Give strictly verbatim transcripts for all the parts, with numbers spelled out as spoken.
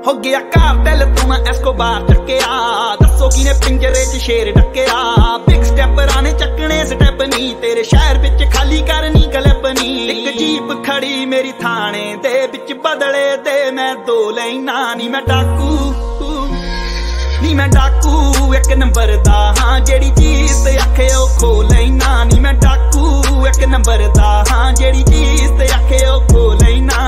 हो गया कार्टेल तू मैं एस्कोबार टक्केया दसो किने पिंजरे च शेर डक्केया बिग स्टेप राने चकने स्टेप नी तेरे शहर विच खाली करनी क्लिप नी एक जीप खड़ी मेरी थाने दे विच बदले दे मैं दो लैना नी मैं डाकू नी मैं डाकू एक नंबर दा हाँ जेड़ी चीज ते आखे ओ खो लैना नी मैं डाकू एक नंबर दा हाँ जेड़ी चीज ते आखे ओ खो लैना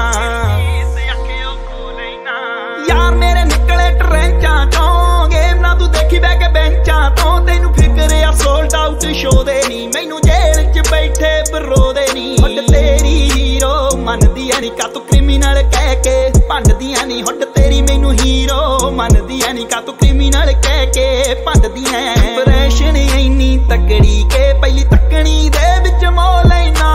यार मेरे निकले ट्रेंचा चों गेम ना तू देखी बह के बेंचा तो तेनू फिक्र आ सोल्ड आउट शो दे नी मैनू जेल च बैठे बरो दे नी हुड तेरी हीरो मनदी है नी का तू क्रिमिनल कह के भंडदी है नी हुड तेरी मैनू हीरो मनदी है नी का तू क्रिमिनल कह के भंडदी है इंप्रेशन इन्नी तकड़ी के पहली तकनी दे विच मोह लैना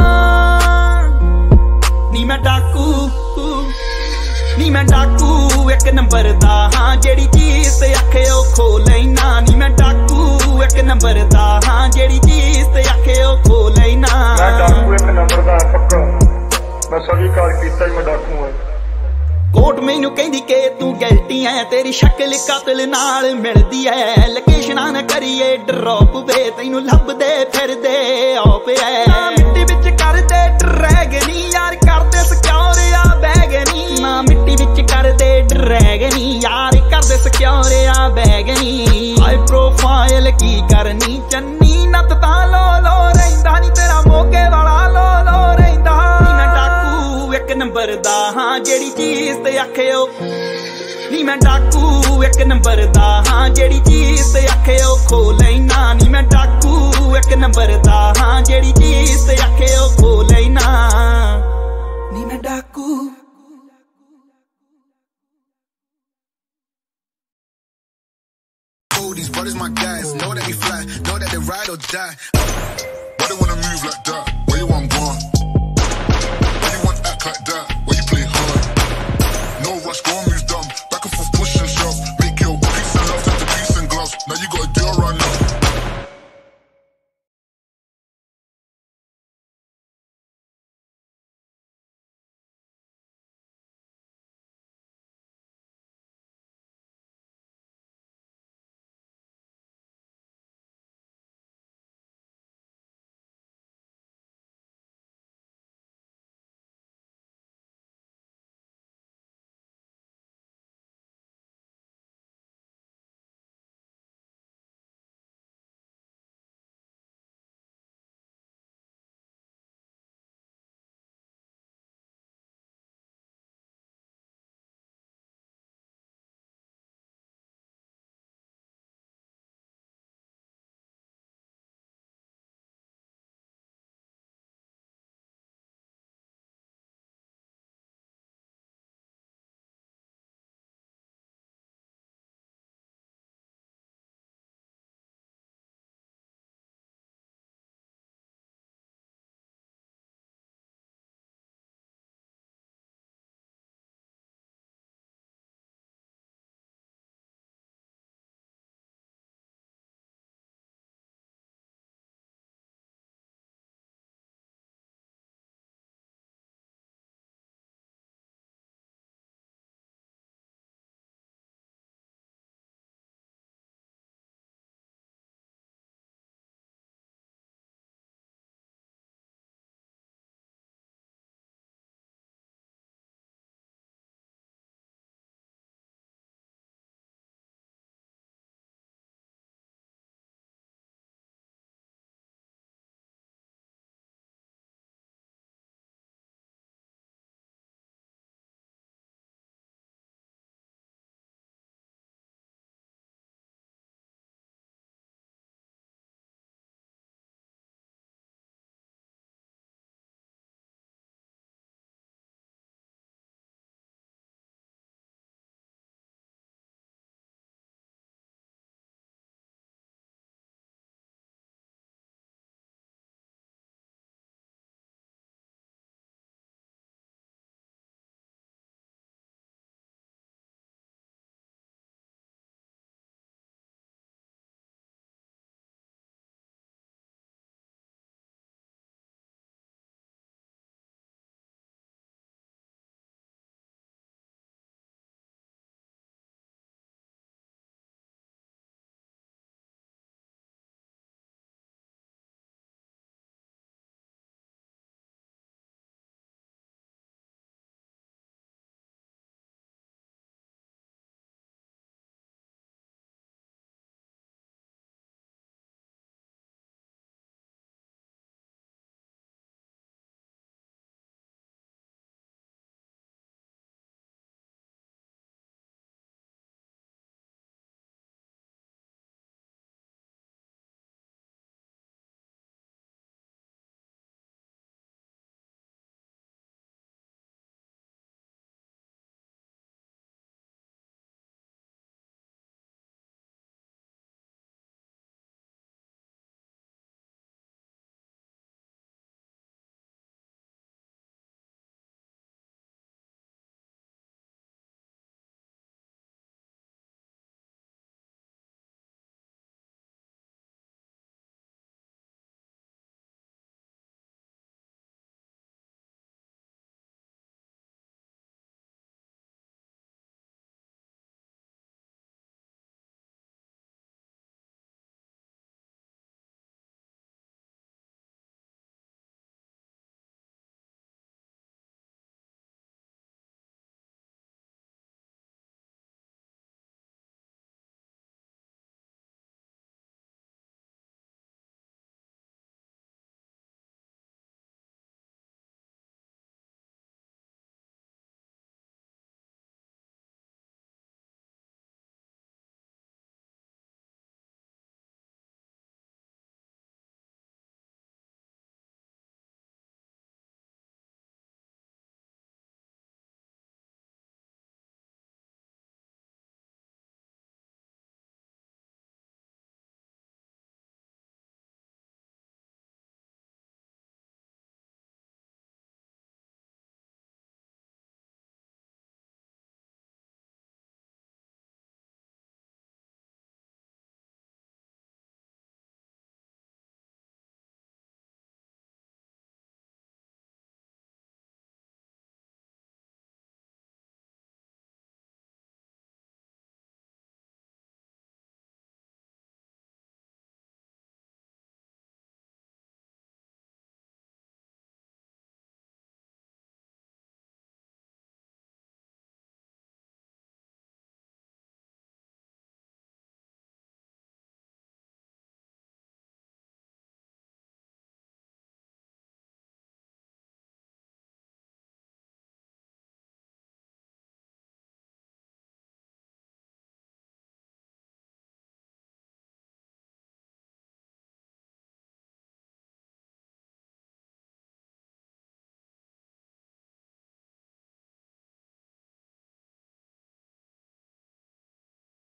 नी मैं डाकू नी मैं डाकू एक नंबर दा हाँ जेड़ी चीज ते आखे ओ खो लैना नी मैं डाकू एक नंबर दा हाँ जेड़ी चीज ते आखे ओ खो लैना मैं डाकू एक नंबर दा पक्का मैं स्वीकार कीता ही मैं डाकू हां कोर्ट मैनू कहंदी के तू गलती है तेरी शक्ल कातिल नाल मिलदी है लोकेशनां न करिए ड्रॉप वे तैनू लभदे फिरदे ऑफ है ना मिट्टी विच कर दे ड्रैगनी यार कर दे सिक्योर आ बैगनी ना मिट्टी विच कर दे ड्रैगनी यार कर दे सिक्योर आ बैगनी हाई प्रोफाइल की करनी चन्नी नत तां लो लो रहिंदा नी तेरा मोके वाला लो लो रहिंदा मैं डाकू एक नंबर दा हाँ जेड़ी चीज ते आखे ओ नी मैं डाकू एक नंबर दा हाँ जेड़ी चीज ते आखे ओ खो लैना नी मैं डाकू एक नंबर दा हाँ जेड़ी चीज ते आखे ओ खो लैना नी मैं डाकू These brothers my guys, know that we fly, know that they ride or die. Why they wanna move like that? Where you want gone? Why you want act like that?